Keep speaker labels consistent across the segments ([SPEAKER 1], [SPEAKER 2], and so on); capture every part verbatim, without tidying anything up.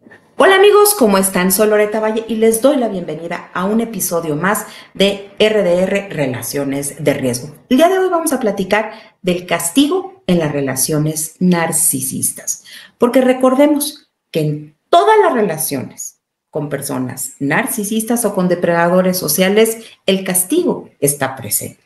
[SPEAKER 1] Hola amigos, ¿cómo están? Soy Loreta Valle y les doy la bienvenida a un episodio más de R D R Relaciones de Riesgo. El día de hoy vamos a platicar del castigo en las relaciones narcisistas, porque recordemos que en todas las relaciones con personas narcisistas o con depredadores sociales, el castigo está presente.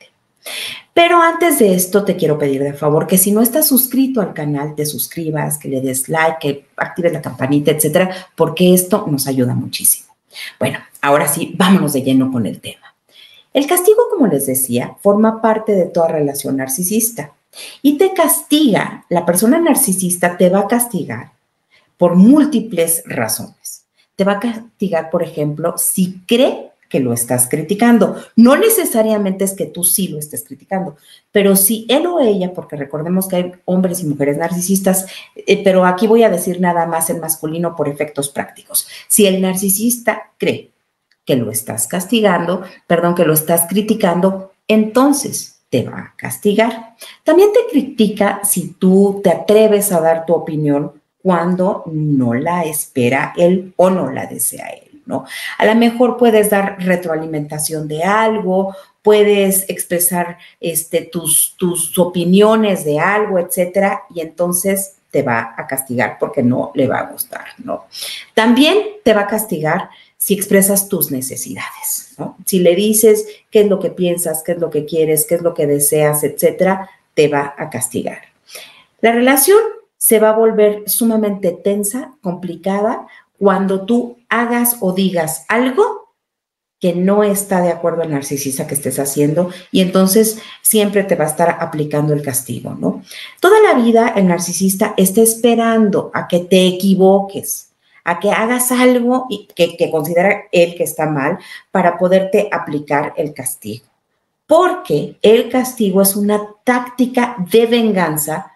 [SPEAKER 1] Pero antes de esto te quiero pedir de favor que si no estás suscrito al canal, te suscribas, que le des like, que actives la campanita, etcétera, porque esto nos ayuda muchísimo. Bueno, ahora sí, vámonos de lleno con el tema. El castigo, como les decía, forma parte de toda relación narcisista y te castiga, la persona narcisista te va a castigar por múltiples razones. Te va a castigar, por ejemplo, si cree que lo estás criticando. No necesariamente es que tú sí lo estés criticando, pero si él o ella, porque recordemos que hay hombres y mujeres narcisistas, eh, pero aquí voy a decir nada más en masculino por efectos prácticos. Si el narcisista cree que lo estás castigando, perdón, que lo estás criticando, entonces te va a castigar. También te critica si tú te atreves a dar tu opinión cuando no la espera él o no la desea él, ¿no? A lo mejor puedes dar retroalimentación de algo, puedes expresar este, tus, tus opiniones de algo, etcétera, y entonces te va a castigar porque no le va a gustar, ¿no? También te va a castigar si expresas tus necesidades, ¿no? Si le dices qué es lo que piensas, qué es lo que quieres, qué es lo que deseas, etcétera, te va a castigar. La relación se va a volver sumamente tensa, complicada, cuando tú hagas o digas algo que no está de acuerdo al narcisista que estés haciendo y entonces siempre te va a estar aplicando el castigo, ¿no? Toda la vida el narcisista está esperando a que te equivoques, a que hagas algo que, que considera él que está mal para poderte aplicar el castigo. Porque el castigo es una táctica de venganza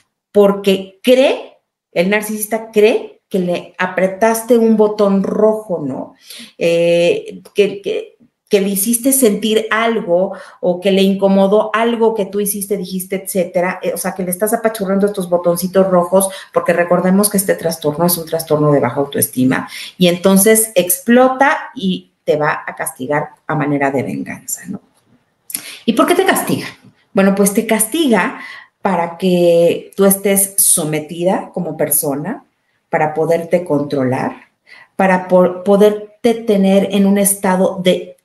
[SPEAKER 1] porque cree, el narcisista cree que le apretaste un botón rojo, ¿no? Eh, que, que, que le hiciste sentir algo o que le incomodó algo que tú hiciste, dijiste, etcétera. O sea, que le estás apachurrando estos botoncitos rojos porque recordemos que este trastorno es un trastorno de baja autoestima y entonces explota y te va a castigar a manera de venganza, ¿no? ¿Y por qué te castiga? Bueno, pues te castiga para que tú estés sometida como persona, para poderte controlar, para por, poderte tener en un estado de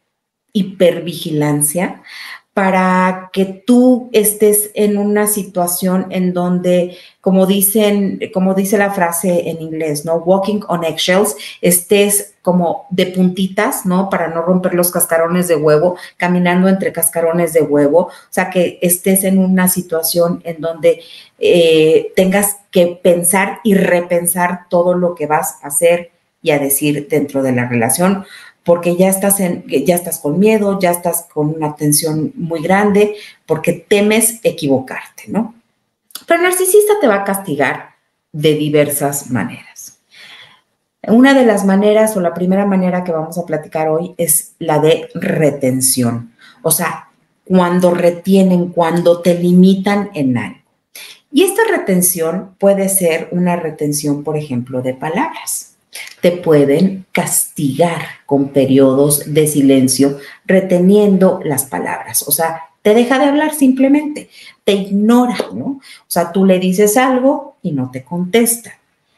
[SPEAKER 1] hipervigilancia, para que tú estés en una situación en donde, como dicen, como dice la frase en inglés, ¿no? Walking on eggshells, estés como de puntitas, ¿no? Para no romper los cascarones de huevo, caminando entre cascarones de huevo, o sea, que estés en una situación en donde eh, tengas que pensar y repensar todo lo que vas a hacer y a decir dentro de la relación, porque ya estás, en, ya estás con miedo, ya estás con una tensión muy grande, porque temes equivocarte, ¿no? Pero el narcisista te va a castigar de diversas maneras. Una de las maneras o la primera manera que vamos a platicar hoy es la de retención, o sea, cuando retienen, cuando te limitan en algo. Y esta retención puede ser una retención, por ejemplo, de palabras. Te pueden castigar con periodos de silencio reteniendo las palabras, o sea, te deja de hablar simplemente, te ignora, ¿no? O sea, tú le dices algo y no te contesta.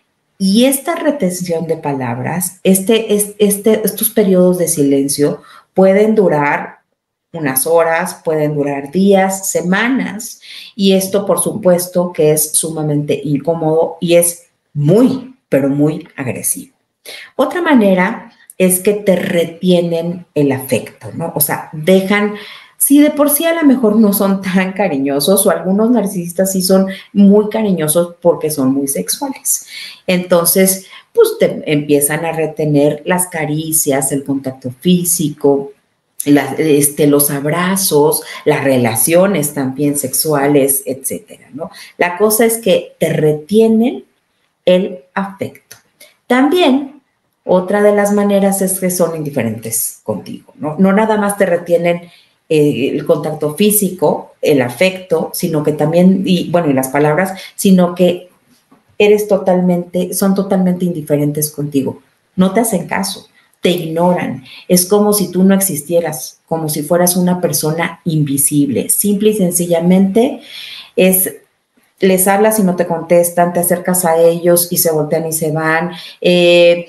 [SPEAKER 1] Y esta retención de palabras, este, este, estos periodos de silencio pueden durar unas horas, pueden durar días, semanas, y esto por supuesto que es sumamente incómodo y es muy, pero muy agresivo. Otra manera es que te retienen el afecto, ¿no? O sea, dejan, si de por sí a lo mejor no son tan cariñosos o algunos narcisistas sí son muy cariñosos porque son muy sexuales. Entonces, pues te empiezan a retener las caricias, el contacto físico, La, este, los abrazos, las relaciones también sexuales, etcétera, ¿no? La cosa es que te retienen el afecto. También, otra de las maneras es que son indiferentes contigo, ¿no? No nada más te retienen eh, el contacto físico, el afecto, sino que también, y bueno, y las palabras, sino que eres totalmente, son totalmente indiferentes contigo. No te hacen caso, te ignoran. Es como si tú no existieras, como si fueras una persona invisible. Simple y sencillamente es, les hablas y no te contestan, te acercas a ellos y se voltean y se van. Eh,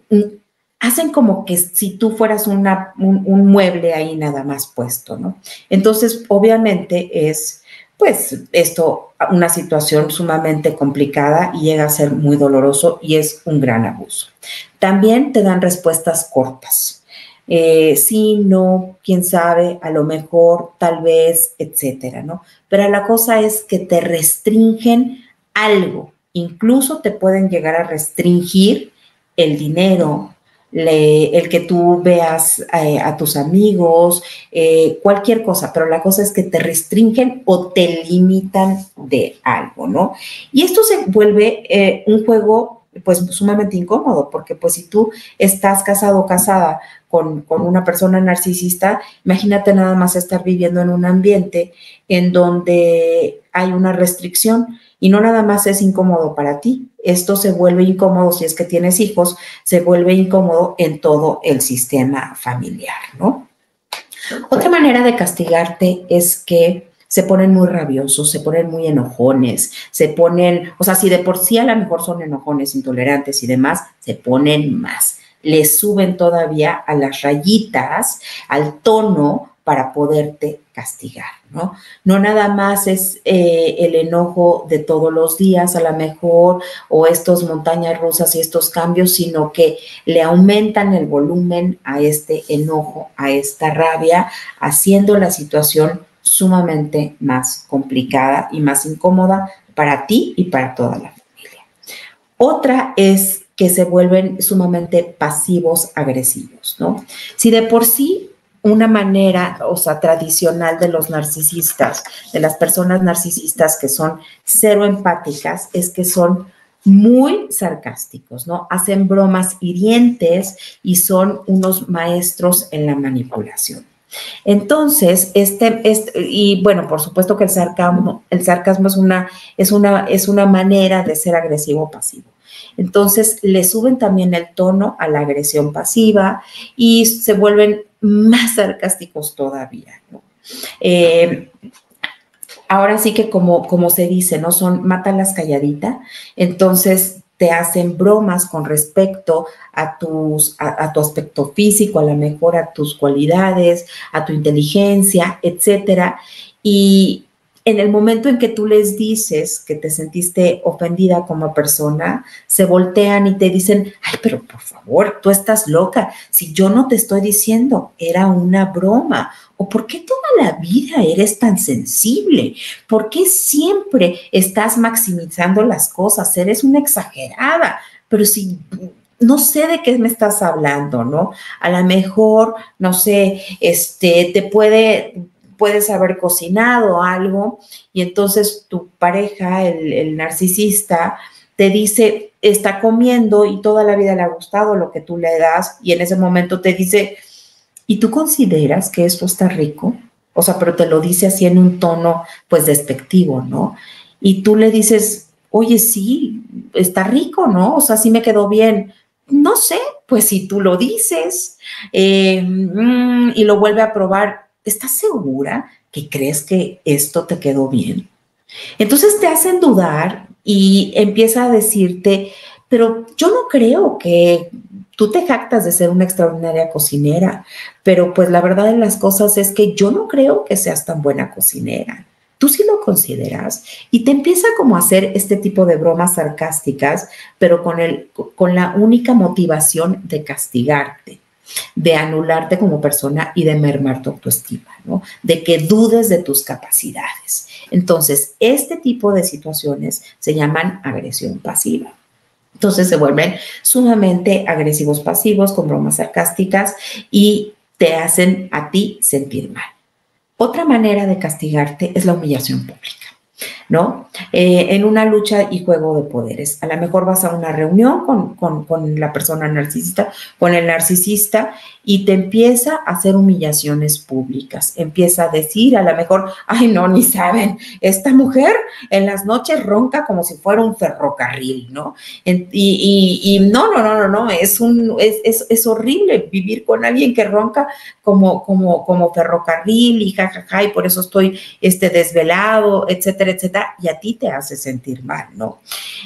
[SPEAKER 1] hacen como que si tú fueras una, un, un mueble ahí nada más puesto, ¿no? Entonces, obviamente es, pues, esto, una situación sumamente complicada y llega a ser muy doloroso y es un gran abuso. También te dan respuestas cortas. Eh, sí, no, quién sabe, a lo mejor, tal vez, etcétera, ¿no? Pero la cosa es que te restringen algo. Incluso te pueden llegar a restringir el dinero, Le, el que tú veas eh, a tus amigos, eh, cualquier cosa, pero la cosa es que te restringen o te limitan de algo, ¿no? Y esto se vuelve eh, un juego pues sumamente incómodo, porque pues si tú estás casado o casada con, con una persona narcisista, imagínate nada más estar viviendo en un ambiente en donde hay una restricción y no nada más es incómodo para ti, esto se vuelve incómodo si es que tienes hijos, se vuelve incómodo en todo el sistema familiar, ¿no? Otra manera de castigarte es que se ponen muy rabiosos, se ponen muy enojones, se ponen, o sea, si de por sí a lo mejor son enojones, intolerantes y demás, se ponen más. Les suben todavía a las rayitas, al tono para poderte castigar, ¿no? No nada más es eh, el enojo de todos los días a lo mejor o estos montañas rusas y estos cambios, sino que le aumentan el volumen a este enojo, a esta rabia, haciendo la situación sumamente más complicada y más incómoda para ti y para toda la familia. Otra es que se vuelven sumamente pasivos agresivos, ¿no? Si de por sí una manera, o sea, tradicional de los narcisistas, de las personas narcisistas que son cero empáticas, es que son muy sarcásticos, ¿no? Hacen bromas hirientes y son unos maestros en la manipulación. Entonces, este, este, y bueno, por supuesto que el sarcasmo, el sarcasmo es una, es una, es una manera de ser agresivo pasivo. Entonces, le suben también el tono a la agresión pasiva y se vuelven más sarcásticos todavía, ¿no? Eh, ahora sí que como, como se dice, ¿no? Son mátalas calladita, entonces te hacen bromas con respecto a, tus, a, a tu aspecto físico, a lo mejor a tus cualidades, a tu inteligencia, etcétera. Y en el momento en que tú les dices que te sentiste ofendida como persona, se voltean y te dicen, ay, pero por favor, tú estás loca. Si yo no te estoy diciendo, era una broma. ¿O por qué toda la vida eres tan sensible? ¿Por qué siempre estás maximizando las cosas? Eres una exagerada. Pero si no sé de qué me estás hablando, ¿no? A lo mejor, no sé, este, te puede, puedes haber cocinado algo y entonces tu pareja, el, el narcisista, te dice, está comiendo y toda la vida le ha gustado lo que tú le das y en ese momento te dice, ¿y tú consideras que esto está rico? O sea, pero te lo dice así en un tono, pues, despectivo, ¿no? Y tú le dices, oye, sí, está rico, ¿no? O sea, sí me quedó bien. No sé, pues si tú lo dices eh, mm, y lo vuelve a probar, ¿estás segura que crees que esto te quedó bien? Entonces te hacen dudar y empieza a decirte, pero yo no creo que tú te jactas de ser una extraordinaria cocinera, pero pues la verdad de las cosas es que yo no creo que seas tan buena cocinera. Tú sí lo consideras y te empieza como a hacer este tipo de bromas sarcásticas, pero con, el, con la única motivación de castigarte, de anularte como persona y de mermar tu autoestima, ¿no? De que dudes de tus capacidades. Entonces, este tipo de situaciones se llaman agresión pasiva. Entonces se vuelven sumamente agresivos pasivos con bromas sarcásticas y te hacen a ti sentir mal. Otra manera de castigarte es la humillación pública. ¿no? Eh, en una lucha y juego de poderes. A lo mejor vas a una reunión con, con, con la persona narcisista, con el narcisista, y te empieza a hacer humillaciones públicas. Empieza a decir, a lo mejor, ay, no, ni saben, esta mujer en las noches ronca como si fuera un ferrocarril, ¿no? En, y, y, y no, no, no, no, no, es, un, es, es, es horrible vivir con alguien que ronca como, como, como ferrocarril y jajaja, ja, ja, y por eso estoy este, desvelado, etcétera, etcétera, y a ti te hace sentir mal, ¿no?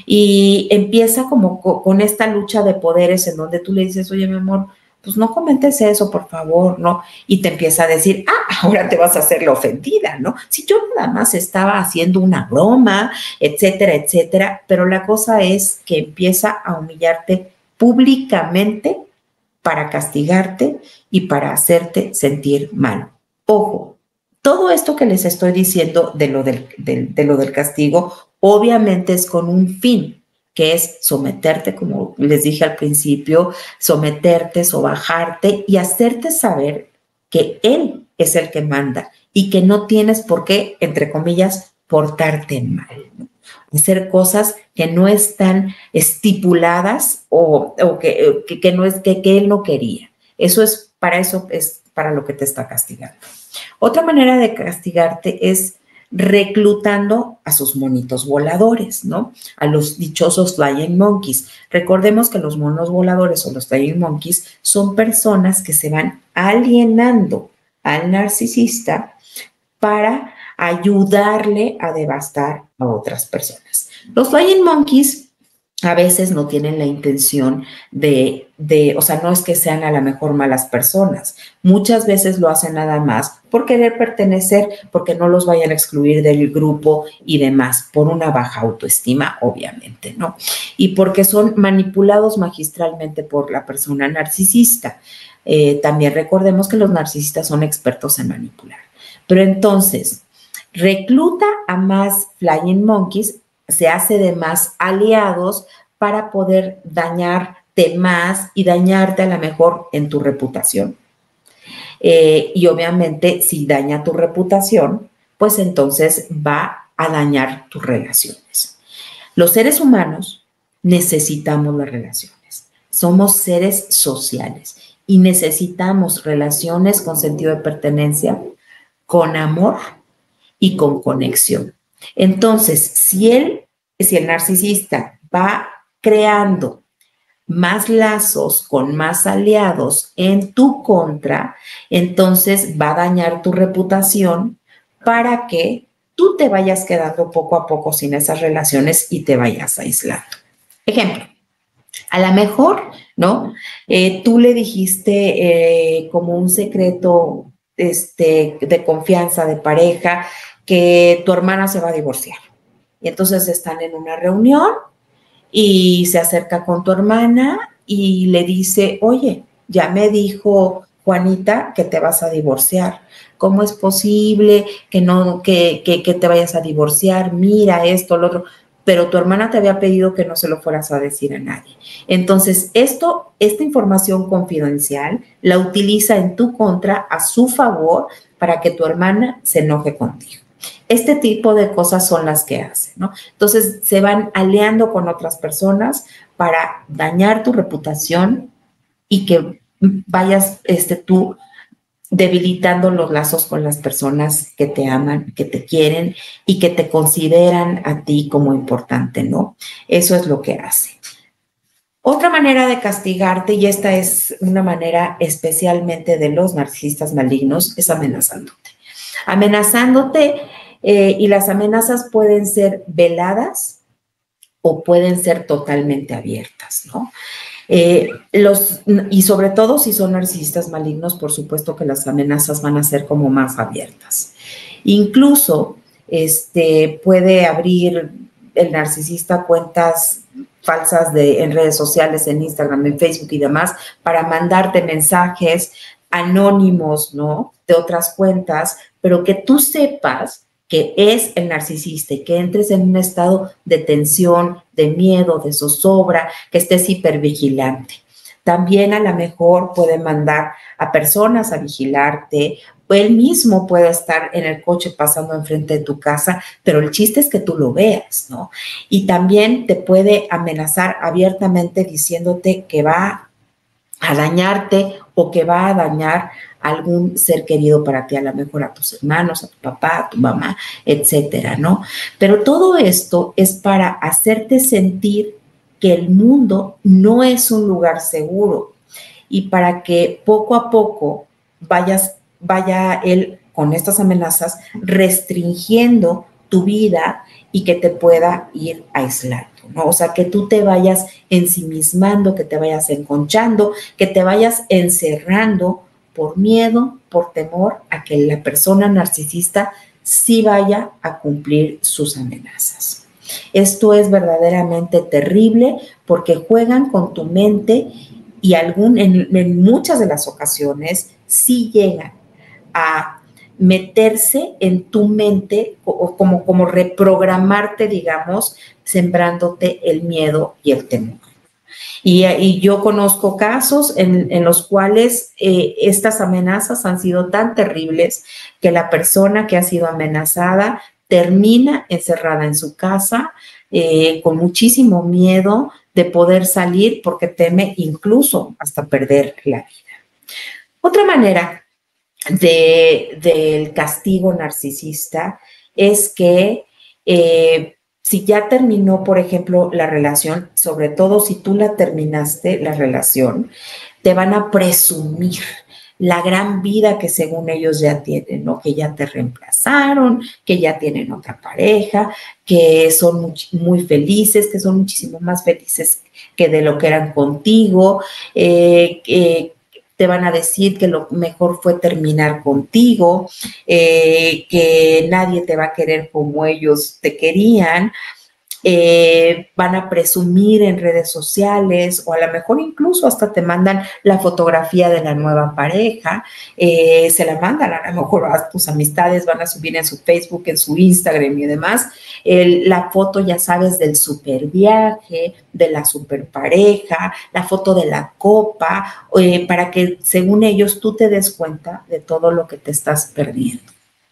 [SPEAKER 1] Y empieza como con esta lucha de poderes en donde tú le dices, oye, mi amor, pues no comentes eso, por favor, ¿no? Y te empieza a decir, ah, ahora te vas a hacer la ofendida, ¿no? Si yo nada más estaba haciendo una broma, etcétera, etcétera, pero la cosa es que empieza a humillarte públicamente para castigarte y para hacerte sentir mal. Ojo, todo esto que les estoy diciendo de lo del, de, de lo del castigo, obviamente es con un fin, que es someterte, como les dije al principio, someterte, sobajarte y hacerte saber que él es el que manda y que no tienes por qué, entre comillas, portarte mal, ¿no? Hacer cosas que no están estipuladas o, o que, que, que, no es, que, que él no quería. Eso es, para eso es para lo que te está castigando. Otra manera de castigarte es reclutando a sus monitos voladores, ¿no? A los dichosos flying monkeys. Recordemos que los monos voladores o los flying monkeys son personas que se van alienando al narcisista para ayudarle a devastar a otras personas. Los flying monkeys a veces no tienen la intención de, de, o sea, no es que sean a lo mejor malas personas. Muchas veces lo hacen nada más por querer pertenecer, porque no los vayan a excluir del grupo y demás, por una baja autoestima, obviamente, ¿no? Y porque son manipulados magistralmente por la persona narcisista. Eh, también recordemos que los narcisistas son expertos en manipular. Pero entonces, recluta a más flying monkeys, se hace de más aliados para poder dañarte más y dañarte a lo mejor en tu reputación. Eh, y obviamente si daña tu reputación, pues entonces va a dañar tus relaciones. Los seres humanos necesitamos las relaciones. Somos seres sociales y necesitamos relaciones con sentido de pertenencia, con amor y con conexión. Entonces, si él, si el narcisista va creando más lazos con más aliados en tu contra, entonces va a dañar tu reputación para que tú te vayas quedando poco a poco sin esas relaciones y te vayas aislando. Ejemplo, a lo mejor, ¿no? Eh, tú le dijiste eh, como un secreto este, de confianza de pareja que tu hermana se va a divorciar. Y entonces están en una reunión y se acerca con tu hermana y le dice, oye, ya me dijo Juanita que te vas a divorciar. ¿Cómo es posible que, no, que, que, que te vayas a divorciar? Mira esto, lo otro. Pero tu hermana te había pedido que no se lo fueras a decir a nadie. Entonces, esto, esta información confidencial la utiliza en tu contra, a su favor, para que tu hermana se enoje contigo. Este tipo de cosas son las que hace, ¿no? Entonces, se van aliando con otras personas para dañar tu reputación y que vayas este, tú debilitando los lazos con las personas que te aman, que te quieren y que te consideran a ti como importante, ¿no? Eso es lo que hace. Otra manera de castigarte, y esta es una manera especialmente de los narcisistas malignos, es amenazándote. Amenazándote eh, y las amenazas pueden ser veladas o pueden ser totalmente abiertas, ¿no? Eh, los, y sobre todo si son narcisistas malignos, por supuesto que las amenazas van a ser como más abiertas. Incluso este, puede abrir el narcisista cuentas falsas de, en redes sociales, en Instagram, en Facebook y demás, para mandarte mensajes anónimos, ¿no? De otras cuentas, pero que tú sepas que es el narcisista y que entres en un estado de tensión, de miedo, de zozobra, que estés hipervigilante. También a lo mejor puede mandar a personas a vigilarte, o él mismo puede estar en el coche pasando enfrente de tu casa, pero el chiste es que tú lo veas, ¿no? Y también te puede amenazar abiertamente diciéndote que va a dañarte o que va a dañar a algún ser querido para ti, a lo mejor a tus hermanos, a tu papá, a tu mamá, etcétera, ¿no? Pero todo esto es para hacerte sentir que el mundo no es un lugar seguro y para que poco a poco vayas, vaya él con estas amenazas restringiendo tu vida y que te pueda ir aislando, ¿no? O sea, que tú te vayas ensimismando, que te vayas enconchando, que te vayas encerrando por miedo, por temor a que la persona narcisista sí vaya a cumplir sus amenazas. Esto es verdaderamente terrible porque juegan con tu mente y algún, en, en muchas de las ocasiones sí llegan a meterse en tu mente o como, como reprogramarte, digamos, sembrándote el miedo y el temor. Y, y yo conozco casos en, en los cuales eh, estas amenazas han sido tan terribles que la persona que ha sido amenazada termina encerrada en su casa eh, con muchísimo miedo de poder salir porque teme incluso hasta perder la vida. Otra manera de, del castigo narcisista es que eh, si ya terminó, por ejemplo, la relación, sobre todo si tú la terminaste, la relación, te van a presumir la gran vida que según ellos ya tienen, ¿no? Que ya te reemplazaron, que ya tienen otra pareja, que son muy, muy felices, que son muchísimo más felices que de lo que eran contigo, eh, que te van a decir que lo mejor fue terminar contigo, eh, que nadie te va a querer como ellos te querían, eh, van a presumir en redes sociales o a lo mejor incluso hasta te mandan la fotografía de la nueva pareja, eh, se la mandan a lo mejor a tus amistades, van a subir en su Facebook, en su Instagram y demás, el, la foto ya sabes del super viaje, de la super pareja, la foto de la copa, eh, para que según ellos tú te des cuenta de todo lo que te estás perdiendo.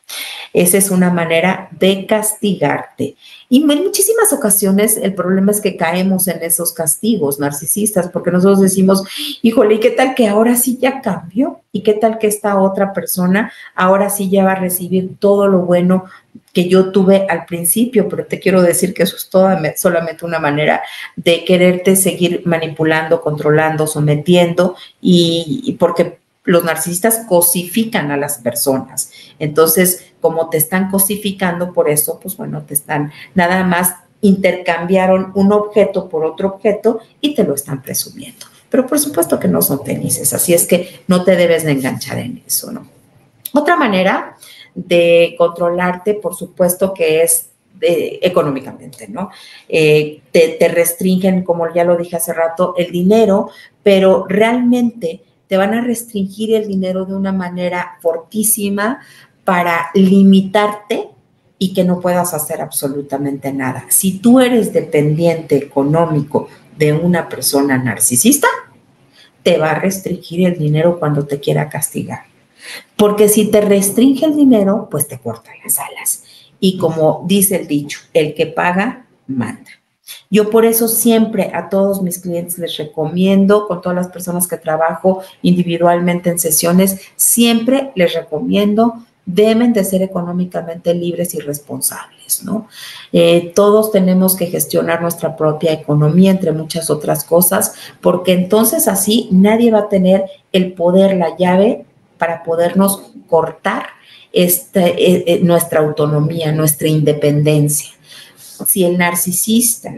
[SPEAKER 1] Esa es una manera de castigarte. Y en muchísimas ocasiones el problema es que caemos en esos castigos narcisistas porque nosotros decimos, híjole, ¿y qué tal que ahora sí ya cambió? ¿Y qué tal que esta otra persona ahora sí ya va a recibir todo lo bueno que yo tuve al principio? Pero te quiero decir que eso es toda, solamente una manera de quererte seguir manipulando, controlando, sometiendo y, y porque los narcisistas cosifican a las personas. Entonces, como te están cosificando, por eso, pues bueno, te están nada más intercambiaron un objeto por otro objeto y te lo están presumiendo. Pero por supuesto que no son felices, así es que no te debes de enganchar en eso, ¿no? Otra manera de controlarte, por supuesto que es de, económicamente, ¿no? Eh, te, te restringen, como ya lo dije hace rato, el dinero, pero realmente te van a restringir el dinero de una manera fortísima para limitarte y que no puedas hacer absolutamente nada. Si tú eres dependiente económico de una persona narcisista, te va a restringir el dinero cuando te quiera castigar. Porque si te restringe el dinero, pues te corta las alas. Y como dice el dicho, el que paga, manda. Yo por eso siempre a todos mis clientes les recomiendo, con todas las personas que trabajo individualmente en sesiones, siempre les recomiendo, deben de ser económicamente libres y responsables, ¿no? Eh, todos tenemos que gestionar nuestra propia economía, entre muchas otras cosas, porque entonces así nadie va a tener el poder, la llave para podernos cortar este, eh, nuestra autonomía, nuestra independencia. Si el narcisista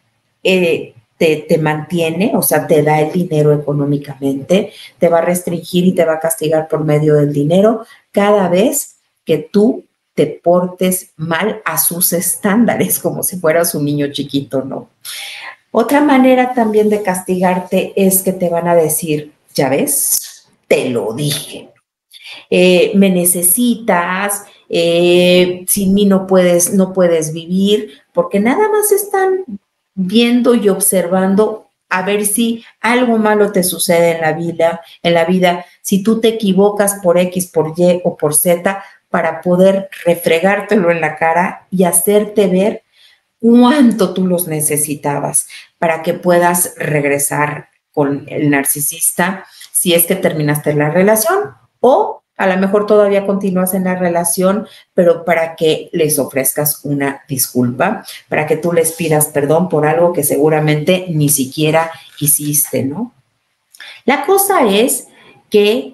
[SPEAKER 1] eh, te, te mantiene, o sea, te da el dinero económicamente, te va a restringir y te va a castigar por medio del dinero cada vez que tú te portes mal a sus estándares, como si fueras un niño chiquito, ¿no? Otra manera también de castigarte es que te van a decir, ya ves, te lo dije. Eh, me necesitas, eh, sin mí no puedes, no puedes vivir, porque nada más están viendo y observando a ver si algo malo te sucede en la vida, en la vida, si tú te equivocas por X, por Y o por Z, para poder refregártelo en la cara y hacerte ver cuánto tú los necesitabas para que puedas regresar con el narcisista si es que terminaste la relación, o a lo mejor todavía continúas en la relación, pero para que les ofrezcas una disculpa, para que tú les pidas perdón por algo que seguramente ni siquiera hiciste, ¿no? La cosa es que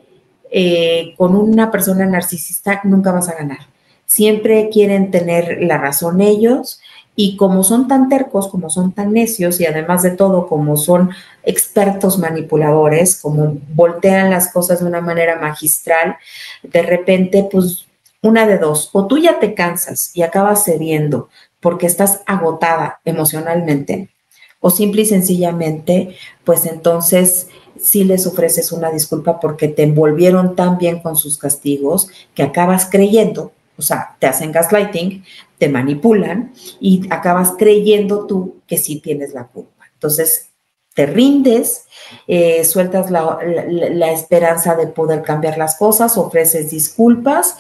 [SPEAKER 1] eh, con una persona narcisista nunca vas a ganar. Siempre quieren tener la razón ellos, y como son tan tercos, como son tan necios, y además de todo, como son expertos manipuladores, como voltean las cosas de una manera magistral, de repente, pues, una de dos: o tú ya te cansas y acabas cediendo porque estás agotada emocionalmente, o simple y sencillamente, pues entonces sí les ofreces una disculpa porque te envolvieron tan bien con sus castigos que acabas creyendo, o sea, te hacen gaslighting, te manipulan y acabas creyendo tú que sí tienes la culpa. Entonces, te rindes, eh, sueltas la, la, la esperanza de poder cambiar las cosas, ofreces disculpas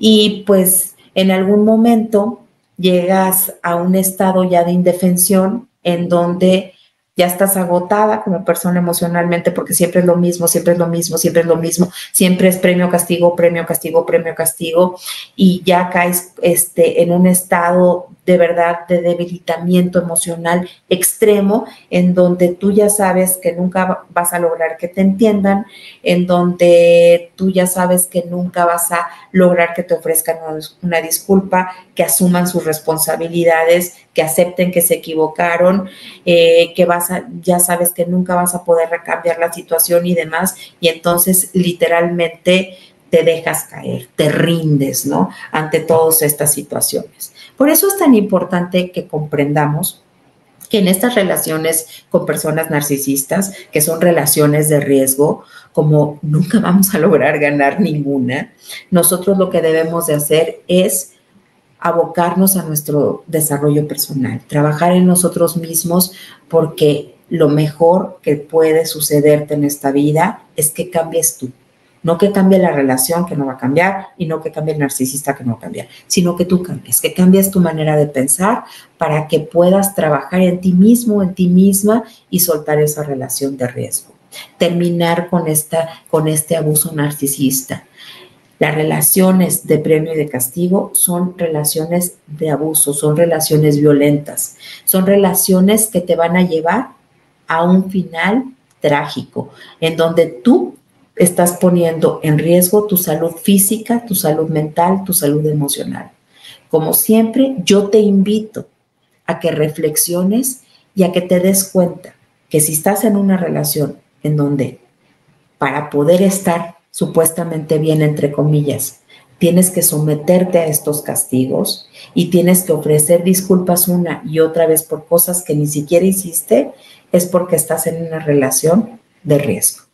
[SPEAKER 1] y pues en algún momento llegas a un estado ya de indefensión en donde ya estás agotada como persona emocionalmente, porque siempre es lo mismo, siempre es lo mismo, siempre es lo mismo, siempre es premio, castigo, premio, castigo, premio, castigo, y ya caes este, en un estado de verdad de debilitamiento emocional extremo, en donde tú ya sabes que nunca vas a lograr que te entiendan, en donde tú ya sabes que nunca vas a lograr que te ofrezcan una disculpa, que asuman sus responsabilidades, que acepten que se equivocaron, eh, que vas a, ya sabes que nunca vas a poder cambiar la situación y demás, y entonces literalmente te dejas caer, te rindes, ¿no?, ante todas estas situaciones. Por eso es tan importante que comprendamos que en estas relaciones con personas narcisistas, que son relaciones de riesgo, como nunca vamos a lograr ganar ninguna, nosotros lo que debemos de hacer es abocarnos a nuestro desarrollo personal, trabajar en nosotros mismos, porque lo mejor que puede sucederte en esta vida es que cambies tú. No que cambie la relación, que no va a cambiar, y no que cambie el narcisista, que no va a cambiar, sino que tú cambies, que cambies tu manera de pensar para que puedas trabajar en ti mismo, en ti misma, y soltar esa relación de riesgo. Terminar con, esta, con este abuso narcisista. Las relaciones de premio y de castigo son relaciones de abuso, son relaciones violentas, son relaciones que te van a llevar a un final trágico, en donde tú estás poniendo en riesgo tu salud física, tu salud mental, tu salud emocional. Como siempre, yo te invito a que reflexiones y a que te des cuenta que si estás en una relación en donde para poder estar supuestamente bien, entre comillas, tienes que someterte a estos castigos y tienes que ofrecer disculpas una y otra vez por cosas que ni siquiera hiciste, es porque estás en una relación de riesgo.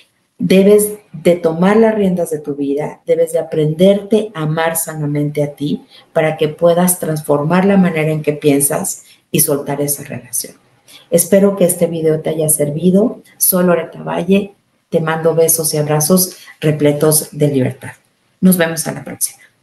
[SPEAKER 1] Debes de tomar las riendas de tu vida, debes de aprenderte a amar sanamente a ti para que puedas transformar la manera en que piensas y soltar esa relación. Espero que este video te haya servido. Soy Loreta Valle, te mando besos y abrazos repletos de libertad. Nos vemos a la próxima.